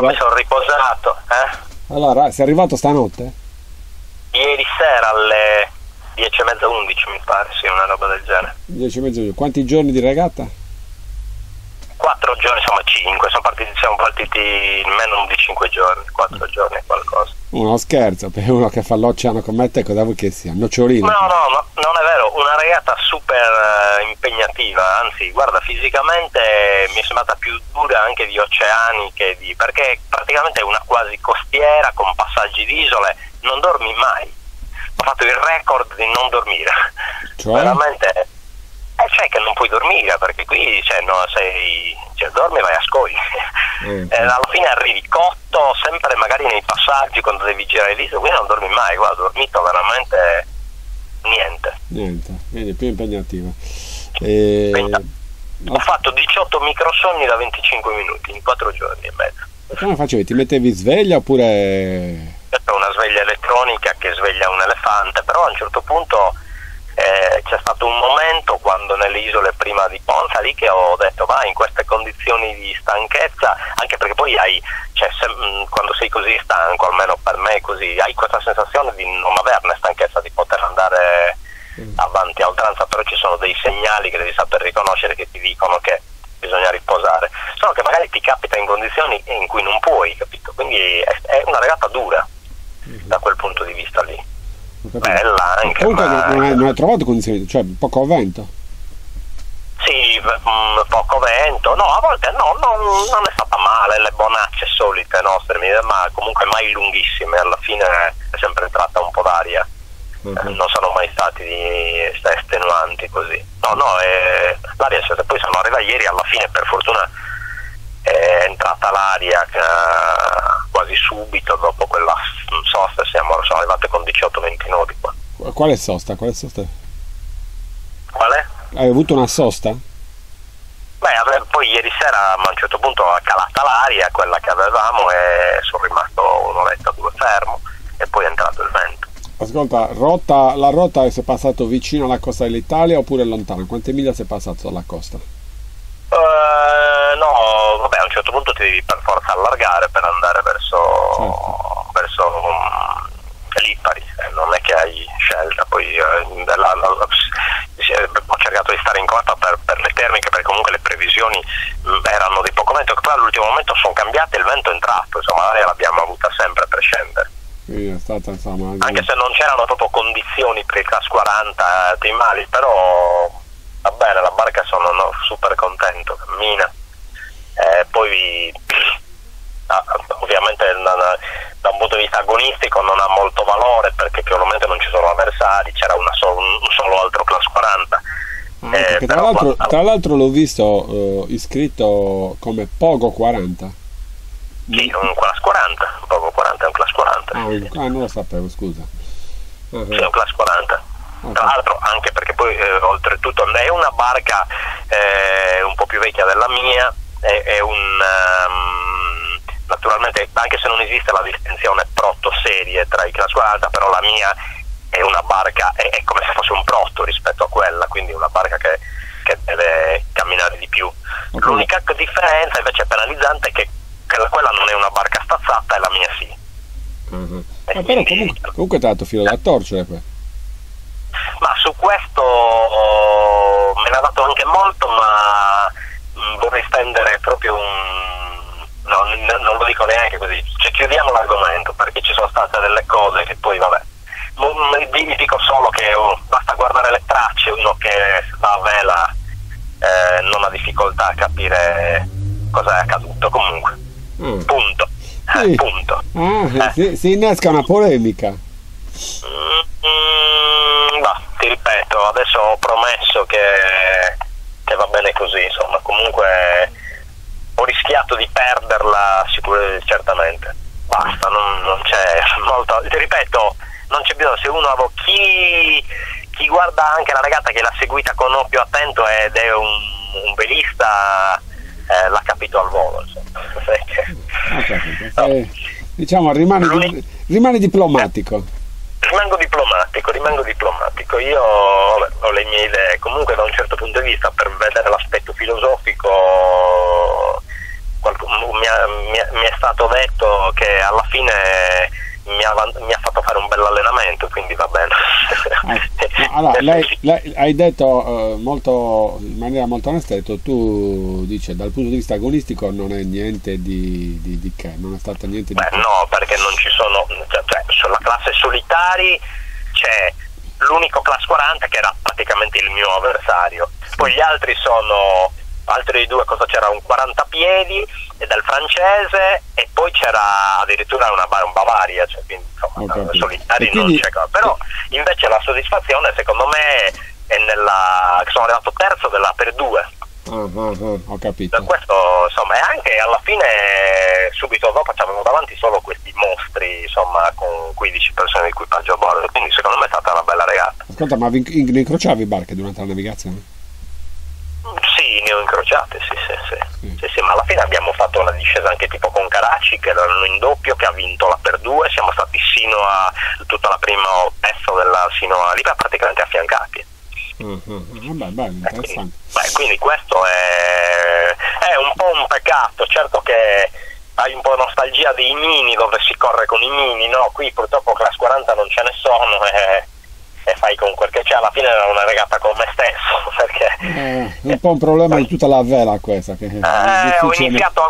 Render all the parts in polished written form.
mi sono riposato. Allora, sei arrivato stanotte? Ieri sera alle 10:30, 11 mi pare, sì, una roba del genere. 10:30. Quanti giorni di regata? 4 giorni, insomma 5, siamo partiti in meno di 5 giorni, 4 giorni e qualcosa. Uno scherzo, per uno che fa l'oceano con me, cosa vuoi che sia? Nocciolino? No, non è vero, una regata super impegnativa, anzi guarda, fisicamente mi è sembrata più dura anche di oceani perché praticamente è una quasi costiera con passaggi di isole, non dormi mai. Ho fatto il record di non dormire, Cioè? veramente. Cioè che non puoi dormire perché qui dormi e vai a scogli. Alla fine arrivi cotto sempre magari nei passaggi quando devi girare l'isola, qui non dormi mai. Guarda, ho dormito veramente niente, quindi più impegnativa. Ho fatto 18 microsonni da 25 minuti in 4 giorni e mezzo. Come facevi? Ti mettevi sveglia oppure? C'è una sveglia elettronica che sveglia un elefante, però a un certo punto c'è stato un momento quando nelle isole prima di Ponza lì che ho detto in queste condizioni di stanchezza, anche perché poi quando sei così stanco, almeno per me è così, hai questa sensazione di non averne stanchezza, di poter andare avanti a oltranza, però ci sono dei segnali che devi saper riconoscere che ti dicono che bisogna riposare, solo che magari ti capita in condizioni in cui non puoi, capito? Quindi è una regata dura da quel punto di vista lì. Bella anche. Comunque non hai trovato condizioni, cioè poco vento? Sì, poco vento, no, a volte non è stata male, le bonacce solite nostre, ma comunque mai lunghissime, alla fine è sempre entrata un po' d'aria, non sono mai stati estenuanti così. L'aria, poi sono arrivata ieri, alla fine per fortuna è entrata l'aria quasi subito dopo quella sosta, sono arrivate con 18-20 nodi qua. Quale sosta? Quale? Hai avuto una sosta? Poi ieri sera a un certo punto ha calata l'aria, quella che avevamo, e sono rimasto un'oretta o due fermo e poi è entrato il vento. Ascolta, la rotta sei passato vicino alla costa dell'Italia oppure lontano? Quante miglia sei passato dalla costa? No, vabbè, a un certo punto ti devi per forza allargare per andare verso Lipari, non è che hai scelta. Poi ho cercato di stare in costa per le termiche, perché comunque le previsioni erano di poco vento, che poi all'ultimo momento sono cambiate, il vento è entrato, insomma l'aria l'abbiamo avuta sempre per scendere. È stata, insomma, anche se non c'erano proprio condizioni per il class 40 ottimali, però va bene, la barca sono super contento, cammina. Poi ovviamente da un punto di vista agonistico non ha molto valore, perché probabilmente non ci sono avversari, c'era un solo altro class 40. Tra l'altro l'ho visto iscritto come Pogo 40. Sì, un class 40, un Pogo 40 è un class 40. Non lo sapevo, scusa. Sì, è un class 40. Tra l'altro anche perché poi oltretutto è una barca un po' più vecchia della mia, naturalmente, anche se non esiste la distinzione proto serie tra i class 40, però la mia è una barca, è come se fosse un proto rispetto a quella, quindi una barca che deve camminare di più. L'unica differenza invece penalizzante è che quella non è una barca stazzata e la mia sì. Però comunque ti ha dato filo da torcere poi. Ma su questo me ne ha dato anche molto, ma vorrei stendere proprio non lo dico neanche così, chiudiamo l'argomento, perché ci sono state delle cose che poi vabbè, vi dico solo che basta guardare le tracce, uno che va a vela non ha difficoltà a capire cosa è accaduto, comunque punto. Sì. Punto. Si innesca una polemica. Ti ripeto, adesso ho promesso che va bene così, insomma, comunque ho rischiato di perderla certamente. Basta, non c'è molto, ti ripeto, non c'è bisogno. Se uno chi guarda anche la regata, che l'ha seguita con occhio attento ed è un velista, l'ha capito al volo, insomma. Diciamo rimani diplomatico. Rimango diplomatico. Io ho le mie idee. Comunque, da un certo punto di vista, per vedere l'aspetto filosofico, mi è stato detto che alla fine mi ha fatto fare un bel allenamento, quindi va bene. Allora, lei hai detto in maniera molto onesta, tu dice dal punto di vista agonistico non è niente di che, non è stato niente di che. No, perché non ci sono, cioè sulla classe solitari c'è l'unico class 40 che era praticamente il mio avversario, poi gli altri sono altri due, cosa c'era, un 40 piedi e dal francese, e poi c'era addirittura un Bavaria, cioè, quindi insomma solitari quindi, non c'è cosa. Però invece la soddisfazione secondo me è che sono arrivato terzo della per due. Ho capito. Per questo insomma, e anche alla fine subito dopo avevamo davanti solo questi mostri, insomma, con 15 persone di equipaggio a bordo, quindi secondo me è stata una bella regata. Ascolta, ma vi incrociavi barche durante la navigazione? Sì, ne ho incrociate, sì, ma alla fine abbiamo fatto una discesa anche tipo con Karachi, che erano in doppio, che ha vinto la per due, siamo stati sino a tutta la prima pezzo sino a Libia praticamente affiancati. Vabbè, interessante. Quindi questo è un po' un peccato, certo che hai un po' nostalgia dei mini dove si corre con i mini, no? Qui purtroppo class 40 non ce ne sono e fai con quel che c'è. Alla fine era una regata con me stesso, perché un po' un problema di tutta la vela questa che ho iniziato a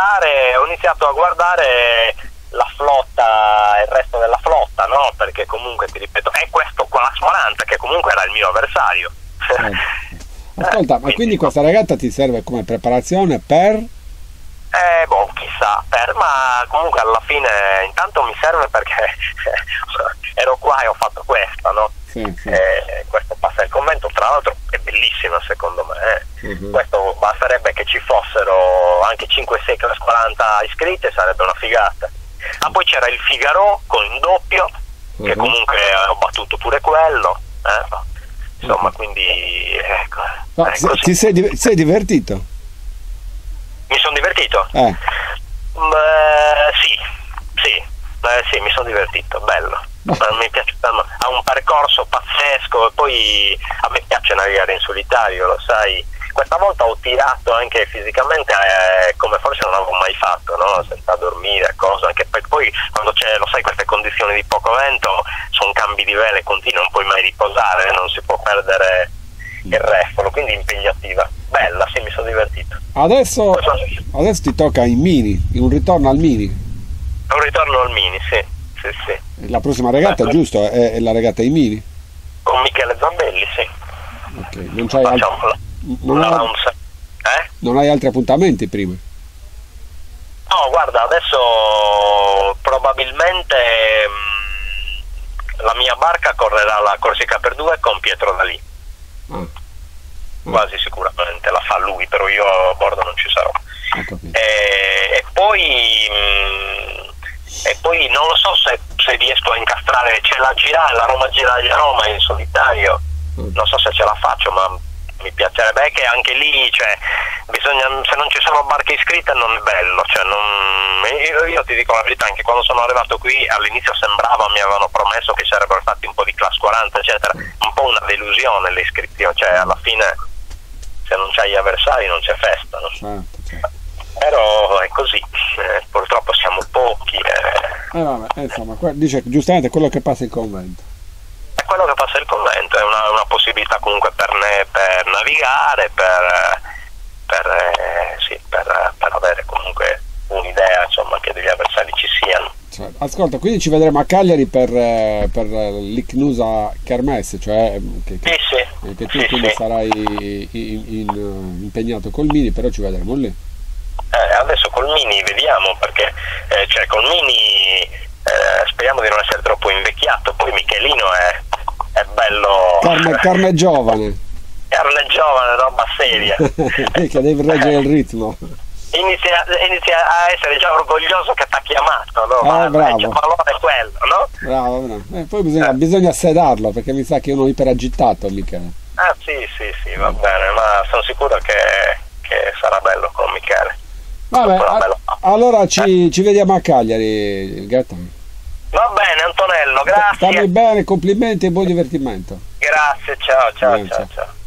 guardare la flotta, il resto della flotta, no? Perché comunque ti ripeto, è questo class 40 che comunque era il mio avversario. Ascolta, ma quindi questa regata ti serve come preparazione per? Chissà, ma comunque alla fine intanto mi serve perché ero qua e ho fatto questa, no? Sì. Questo passa il convento, tra l'altro è bellissima secondo me. Questo basterebbe che ci fossero anche 5-6 class 40 iscritte, sarebbe una figata. Poi c'era il Figaro con il doppio, che comunque ho battuto pure quello, insomma, quindi ecco. Ti sei divertito? Mi sono divertito? Sì, mi sono divertito, bello. Mi piace, ha un percorso pazzesco, e poi a me piace navigare in solitario, lo sai. Questa volta ho tirato anche fisicamente come forse non avevo mai fatto, no? Senza dormire, cosa, anche poi quando c'è, lo sai, queste condizioni di poco vento, sono cambi di vele continui, non puoi mai riposare, non si può perdere il refolo, quindi impegnativa. Bella, sì, mi sono divertito. Adesso ti tocca in mini, un ritorno al mini. Un ritorno al mini, sì. La prossima regata, giusto? È la regata ai mini? Con Michele Zambelli, sì. Ok, non c'hai non hai altri appuntamenti prima? No, guarda, adesso probabilmente la mia barca correrà la Corsica per due con Pietro Dalì. Quasi sicuramente la fa lui, però io a bordo non ci sarò. E poi non lo so se riesco a incastrare, c'è la Roma Giraglia Roma in solitario, non so se ce la faccio, ma mi piacerebbe, che anche lì, cioè, se non ci sono barche iscritte non è bello, cioè, io ti dico la verità, anche quando sono arrivato qui all'inizio sembrava, mi avevano promesso che sarebbero stati un po' di class 40 eccetera, un po' una delusione le iscrizioni, cioè alla fine se non c'hai gli avversari non c'è festa, no? Certo. Però è così, purtroppo siamo pochi. Vabbè, insomma, dice giustamente quello che passa il convento. È quello che passa il convento, è una possibilità comunque per navigare, per avere comunque un'idea, insomma, che degli avversari ci siano. Ascolta, quindi ci vedremo a Cagliari per l'Icnusa Kermesse, cioè che tu quindi sarai impegnato col Mini, però ci vedremo lì. Adesso col Mini vediamo, perché cioè col Mini speriamo di non essere troppo invecchiato, poi Michelino è bello, carne giovane, roba seria. Che devi reggere il ritmo. Inizia a essere già orgoglioso che ti ha chiamato, no? Bravo. Il valore è quello, no? Bravo. Poi bisogna sedarlo, perché mi sa che è uno iperagitato, Michele. Sì, va bene, ma sono sicuro che sarà bello con Michele. Vabbè, allora ci vediamo a Cagliari, Gaetano. Va bene, Antonello, grazie. Stammi bene, complimenti e buon divertimento. Grazie, ciao.